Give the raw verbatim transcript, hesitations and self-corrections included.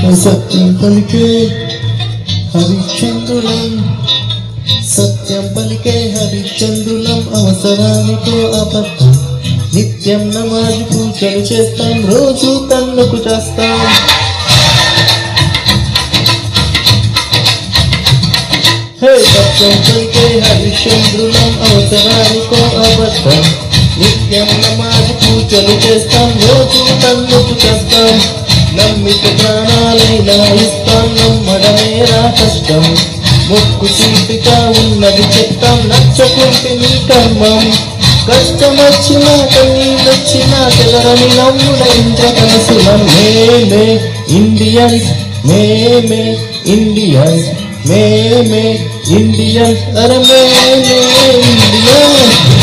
సత్యం పలికే హరిశ్చంద్రులం సత్యం పలికే హరిశ్చంద్రులం అవసరానికో అబద్ధం నిత్యం నమాజు పూజలు చేస్తాం రోజు కన్నుకు చేస్తాం హే సత్యం పలికే హరిశ్చంద్రులం అవసరానికో అబద్ధం నిత్యం నమాజు పూజలు చేస్తాం రోజు కన్నుకు చేస్తాం నమ్మితే ప్రాణాలైనా ఇస్తాం నమ్మడమేరా కష్టం మొక్కు సీటుగా ఉన్నది చెప్తాం నచ్చకుంటే నీ కర్మం కష్టం వచ్చినా కన్నీళ్ళొచ్చినా చెదరని నమ్ముడ ఇంద్రకనసులం మేమే ఇండియన్స్ మేమే ఇండియన్స్ మేమే ఇండియన్స్ అరే మేమే ఇండియన్స్